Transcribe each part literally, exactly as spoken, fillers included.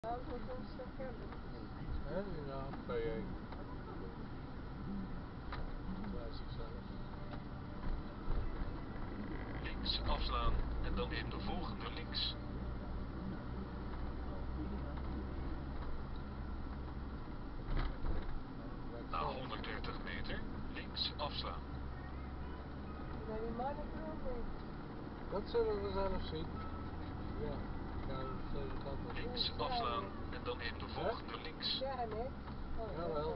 Auto komt zo verder. Hè, ja, P één. Bij zichzelf. Links afslaan en dan in de volgende links. Na honderddertig meter links afslaan. Naar die mannenvrouw. Dat zullen we zelf zien. Ja, ja, dat gaat wel. Links afslaan en dan in de volgende links. Ja, net. Oh, Jawel.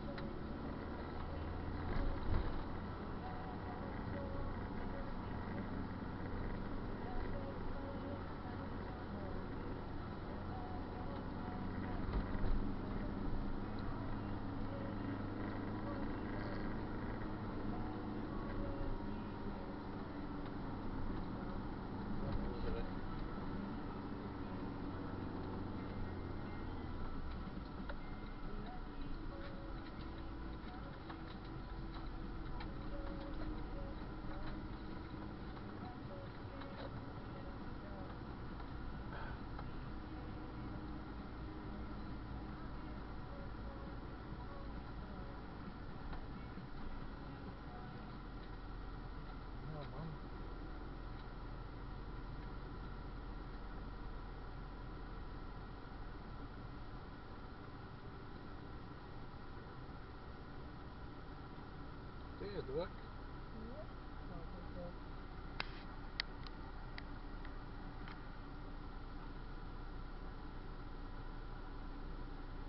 Het is druk. Ja, nou, dat is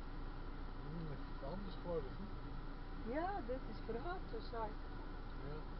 Hmm, is het anders geworden, hè? Ja, dit is verhard, dus hij. Ja.